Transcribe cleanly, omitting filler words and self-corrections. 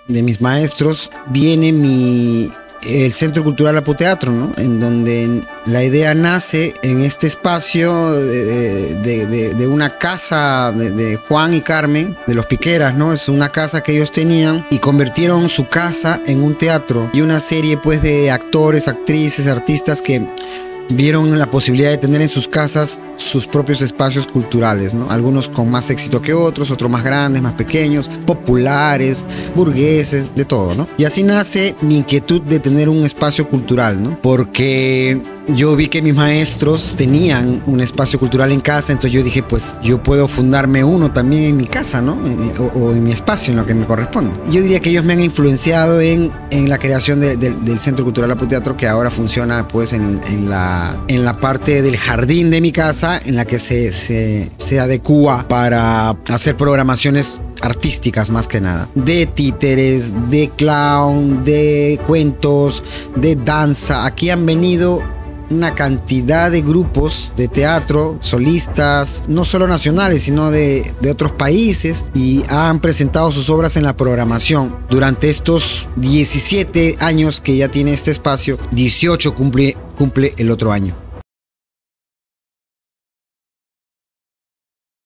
de mis maestros viene el Centro Cultural Apoteatro, ¿no? En donde la idea nace en este espacio de una casa de Juan y Carmen, de los Piqueras, ¿no? Es una casa que ellos tenían y convirtieron su casa en un teatro y una serie pues de actores, actrices, artistas que vieron la posibilidad de tener en sus casas sus propios espacios culturales, ¿no? Algunos con más éxito que otros, otros más grandes, más pequeños, populares, burgueses, de todo, ¿no? Y así nace mi inquietud de tener un espacio cultural, ¿no? Porque yo vi que mis maestros tenían un espacio cultural en casa, entonces yo dije, pues yo puedo fundarme uno también en mi casa, ¿no? O en mi espacio, en lo que me corresponde. Yo diría que ellos me han influenciado en la creación del Centro Cultural Apoteatro, que ahora funciona pues en la parte del jardín de mi casa, en la que se adecúa para hacer programaciones artísticas más que nada, de títeres, de clown, de cuentos, de danza. Aquí han venido una cantidad de grupos de teatro, solistas, no solo nacionales, sino de otros países, y han presentado sus obras en la programación. Durante estos 17 años que ya tiene este espacio, 18 cumple el otro año.